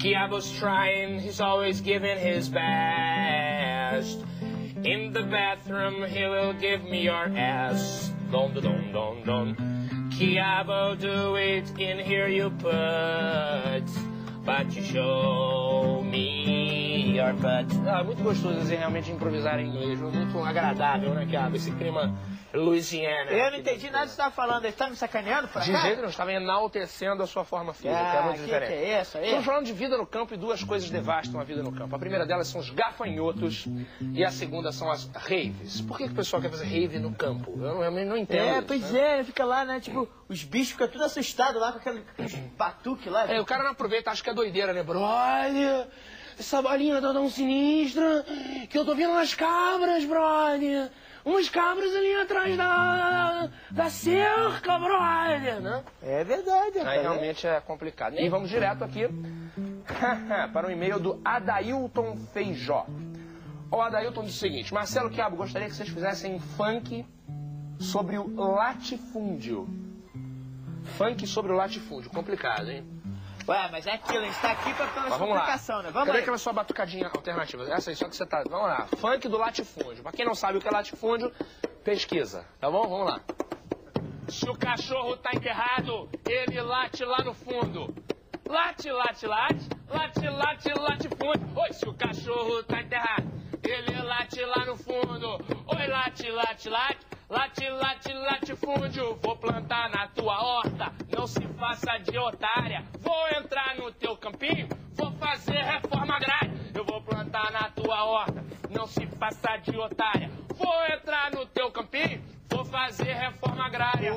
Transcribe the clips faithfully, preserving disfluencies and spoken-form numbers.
Quiabo's trying, he's always giving his best. In the bathroom, he will give me your ass. Dun dun dun dun dun. Quiabo, do it in here you put. But you show me your butt. Ah, muito gostoso assim, realmente improvisar em inglês. Muito agradável, né, Quiabo? Esse clima Louisiana. Eu não entendi nada que você estava falando. Ele está me sacaneando pra cá? De jeito não, estava enaltecendo a sua forma física, Ah, que é muito que diferente. que é isso aí? Estamos falando de vida no campo e duas coisas devastam a vida no campo. A primeira delas são os gafanhotos e a segunda são as raves. Por que, que o pessoal quer fazer rave no campo? Eu não- realmente não entendo. É, isso, pois né? é, fica lá, né? Tipo, os bichos ficam tudo assustados lá com aquele batuque lá. É, o cara não aproveita, acha que é doideira, né? Brother, essa bolinha tá tão sinistra que eu tô vendo umas cabras, brother. Umas cabras ali atrás da, da cerca, brother, né? É verdade, Aí rapaz. realmente é complicado. E vamos direto aqui para o e-mail do Adailton Feijó. O Adailton diz o seguinte: Marcelo, Quiabo, gostaria que vocês fizessem funk sobre o latifúndio. Funk sobre o latifúndio. Complicado, hein? Ué, mas é aquilo, a gente tá aqui pra pela Mas vamos lá. explicação, né? Vamos Cadê aí. aquela sua batucadinha alternativa? Essa aí, só que você tá... Vamos lá. Funk do latifúndio. Pra quem não sabe o que é latifúndio, pesquisa. Tá bom? Vamos lá. Se o cachorro tá enterrado, ele late lá no fundo. Late, late, late. Late, late, latifúndio. Oi, se o cachorro tá enterrado, ele late lá no fundo. Oi, late, late, late. Late, late, latifúndio. Vou plantar na tua horta, não se faça de otária. Vou entrar no teu campinho, vou fazer reforma agrária. Eu vou plantar na tua horta, não se faça de otária. Vou entrar no teu campinho, vou fazer reforma agrária.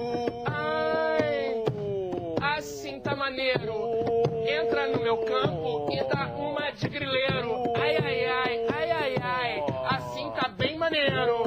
Ai, assim tá maneiro. Entra no meu campo e dá uma de grileiro. Ai, ai, ai, ai, ai, ai. Assim tá bem maneiro.